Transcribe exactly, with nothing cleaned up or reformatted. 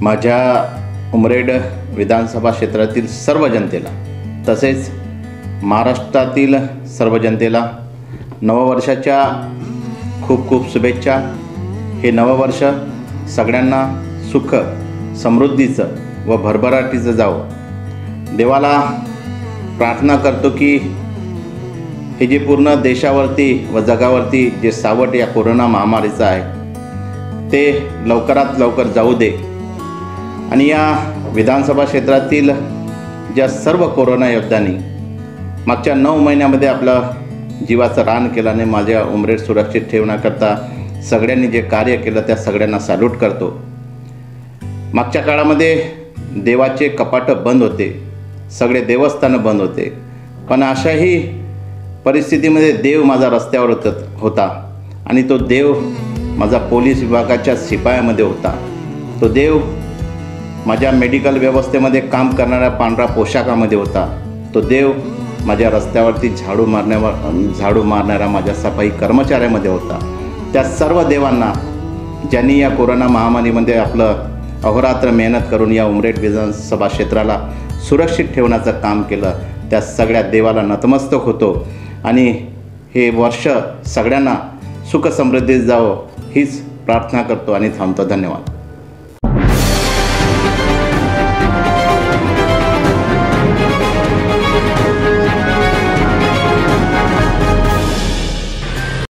माझ्या उमरेड विधानसभा क्षेत्रातील सर्व जनतेला तसेच महाराष्ट्रातील सर्व जनतेला नववर्षाच्या खूप खूप शुभेच्छा। हे नववर्ष सगळ्यांना सुख समृद्धीचं व भरभराटीचं जावं। देवाला प्रार्थना करतो की हे जे पूर्ण देशावरती व जगावरती जे सावट या कोरोना महामारीचं आहे ते लवकरात लवकर जाऊ दे आणि या विधानसभा क्षेत्रातील ज्या सर्व कोरोना योद्ध्यांनी मागच्या नऊ महिन्यामध्ये आपलं जीवाचं रान केल्याने माझ्या उमरेड सुरक्षित ठेवण्याकरता सगळ्यांनी जे कार्य केलं त्या सगळ्यांना सॅल्यूट करतो। मागच्या काळामध्ये देवाचे कपाटं बंद होते, सगळे देवस्थानं बंद होते, पण अशाही परिस्थितीमध्ये देव माझा रस्त्यावर होत होता आणि तो देव माझा पोलीस विभागाच्या शिपायामध्ये होता। तो देव माझ्या मेडिकल व्यवस्थेमध्ये काम करणाऱ्या पांढऱ्या पोशाखामध्ये होता। तो देव माझ्या रस्त्यावरती झाडू मारण्यावर झाडू मारणाऱ्या माझ्या सफाई कर्मचाऱ्यामध्ये होता। त्या सर्व देवांना ज्यांनी या कोरोना महामारीमध्ये आपलं अहोरात्र मेहनत करून या उमरेड विधानसभा क्षेत्राला सुरक्षित ठेवण्याचं काम केलं, त्या सगळ्या देवाला नतमस्तक होतो आणि हे वर्ष सगळ्यांना सुख समृद्धीत जावं हीच प्रार्थना करतो आणि थांबतो। धन्यवाद।